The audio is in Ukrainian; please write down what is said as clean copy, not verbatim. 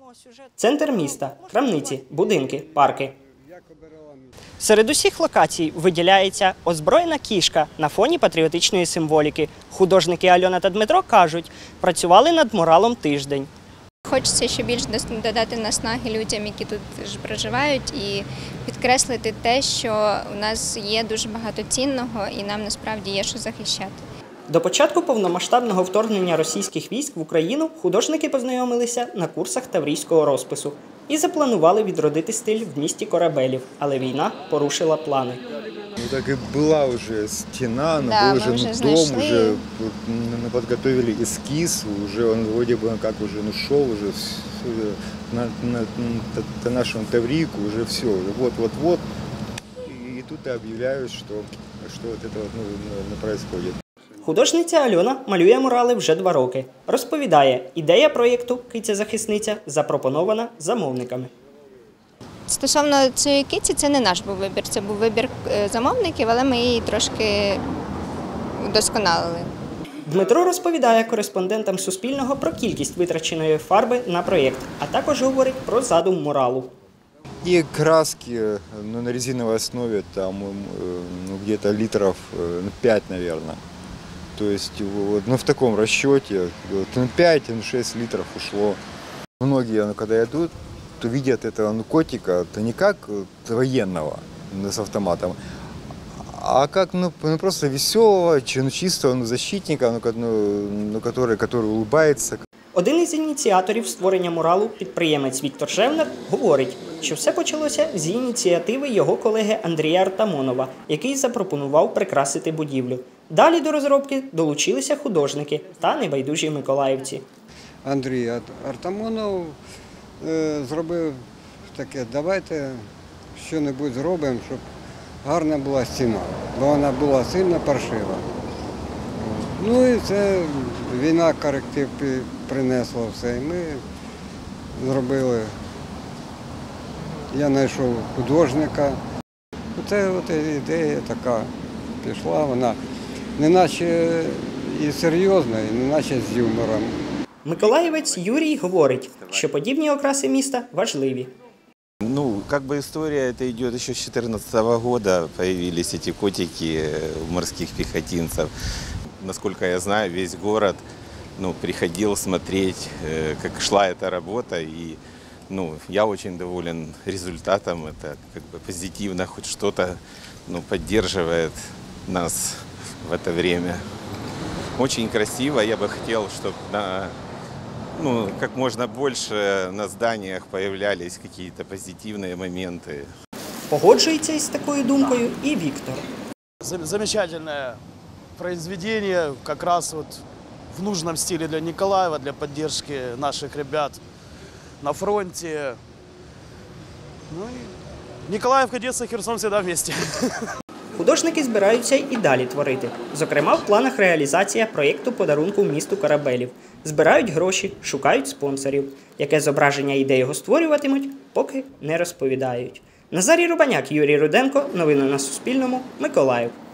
Центр міста, крамниці, будинки, парки. Серед усіх локацій виділяється озброєна кішка на фоні патріотичної символіки. Художники Альона та Дмитро кажуть, працювали над муралом тиждень. Хочеться ще більше додати наснаги людям, які тут проживають, і підкреслити те, що у нас є дуже багато цінного і нам насправді є що захищати. До початку повномасштабного вторгнення російських військ в Україну художники познайомилися на курсах таврійського розпису і запланували відродити стиль в місті корабелів, але війна порушила плани. Ну так и была уже стена, Да, был уже дом, уже подготовили эскиз, уже он вроде бы как уже шел уже на нашему Таврику, уже все, вот-вот-вот. И тут объявляют, что вот это вот происходит. Художниця Альона малює мурали вже 2 роки. Розповідає, ідея проєкту «Киця-захисниця» запропонована замовниками. Стосовно цієї киці, це не наш був вибір, це був вибір замовників, але ми її трошки вдосконалили. Дмитро розповідає кореспондентам Суспільного про кількість витраченої фарби на проєкт, а також говорить про задум муралу. И краски на резиновой основе там где-то литров 5, наверное. То есть в таком расчете 5-6 литров ушло. Многие, когда идут, то видят этого котика, то не как военного с автоматом, а как просто веселого, чистого защитника, который улыбается. Один із ініціаторів створення муралу, підприємець Віктор Шевнер, говорить, що все почалося з ініціативи його колеги Андрія Артамонова, який запропонував прикрасити будівлю. Далі до розробки долучилися художники та небайдужі миколаївці. Андрій Артамонов зробив таке, давайте щось зробимо, щоб гарна була стіна, бо вона була сильно паршива. Ну і це війна коректив принесла все, і ми зробили. Я знайшов художника. Це от ідея така пішла, вона неначе і серйозна, і неначе з юмором. Миколаївець Юрій говорить, що подібні окраси міста важливі. Ну, как бы история это идет еще с 2014 года, появились эти котики морских пехотинцев. Насколько я знаю, весь город приходил смотреть, как шла эта работа, и я очень доволен результатом. Это как бы позитивно, хоть что-то поддерживает нас в это время. Очень красиво, я бы хотел, чтобы как можно больше на зданиях появлялись какие-то позитивные моменты. Погоджується із такою думкою і Віктор. Замечательное произведение, как раз вот в нужном стиле для Николаева, для поддержки наших ребят на фронте. Ну и Николаев, Одесса, Херсон всегда вместе. Художники збираються і далі творити. Зокрема, в планах реалізація проєкту подарунку місту корабелів. Збирають гроші, шукають спонсорів. Яке зображення і де його створюватимуть, поки не розповідають. Назарій Рубаняк, Юрій Руденко. Новини на Суспільному. Миколаїв.